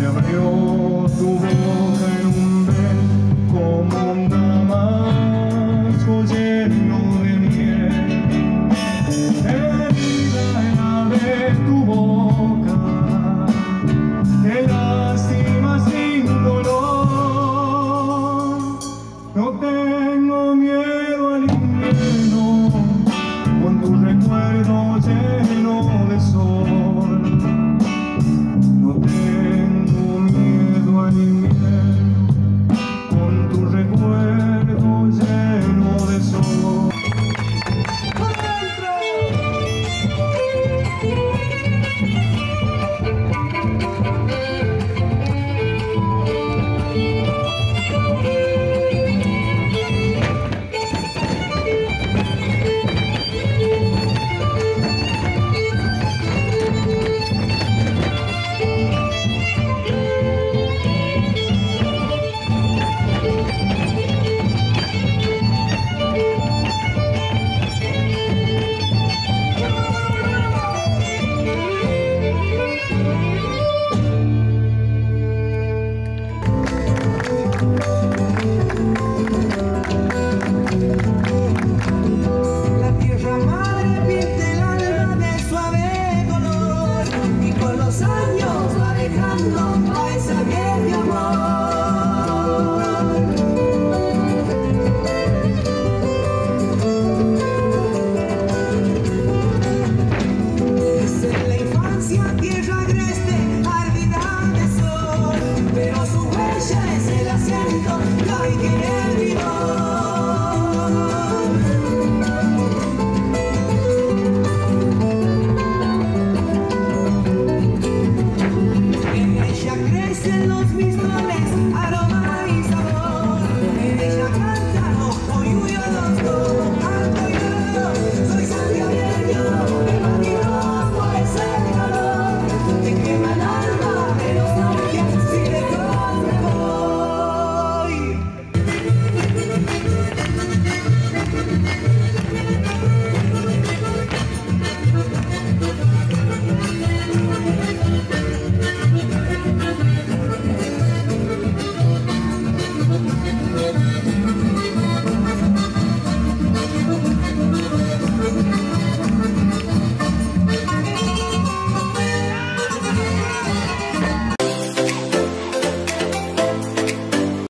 abrió tu boca en un beso como un damasco lleno de miel. Herida en la de tu boca, que lástima sin dolor. No tengo miedo al invierno, con tu recuerdo lleno de sol. No tengo miedo al invierno, con tu recuerdo lleno de sol. La tierra madre pinta el alma de suave color y con los años va dejando paisajes de amor. Es en la infancia tierra agreste, ardida de sol, pero su huella es el asiento que hoy queremos.